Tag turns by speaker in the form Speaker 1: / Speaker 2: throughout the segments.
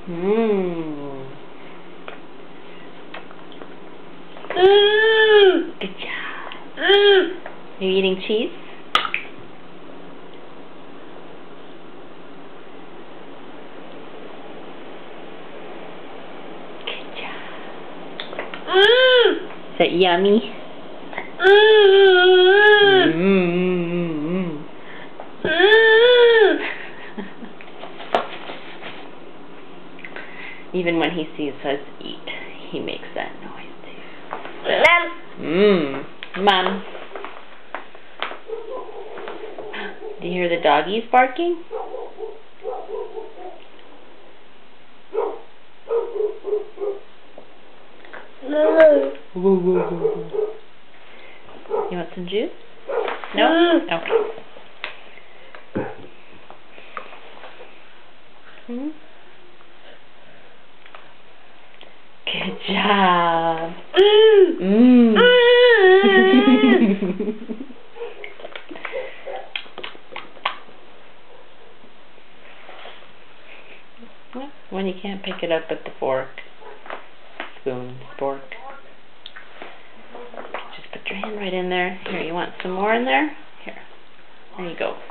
Speaker 1: Mmm. Good job. Are you eating cheese? Good job. Is that yummy? Even when he sees us eat, he makes that noise too. Mom. Do you hear the doggies barking? You want some juice? No? Okay. Good job. When you can't pick it up with the fork, spoon, fork. Just put your hand right in there. Here, you want some more in there? Here. There you go.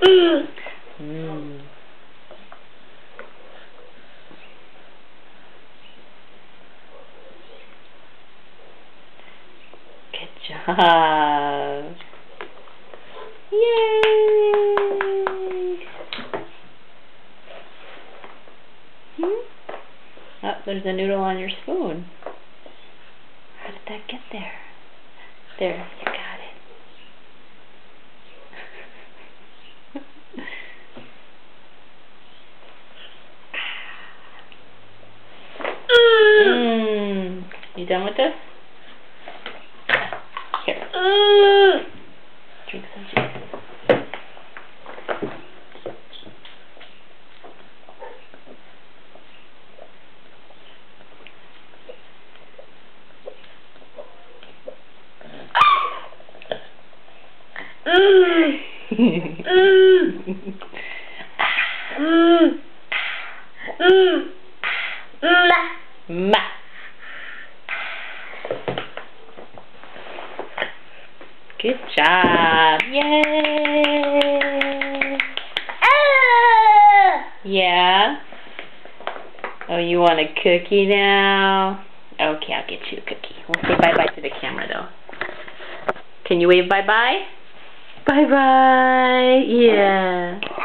Speaker 1: Good job. Yay! Oh, there's a noodle on your spoon. How did that get there? There, you got it. You done with this? Here. Drink some juice. Ma. Good job. Yay. Yeah. Oh, you want a cookie now? Okay, I'll get you a cookie. We'll say bye-bye to the camera, though. Can you wave bye-bye? Bye-bye. Yeah.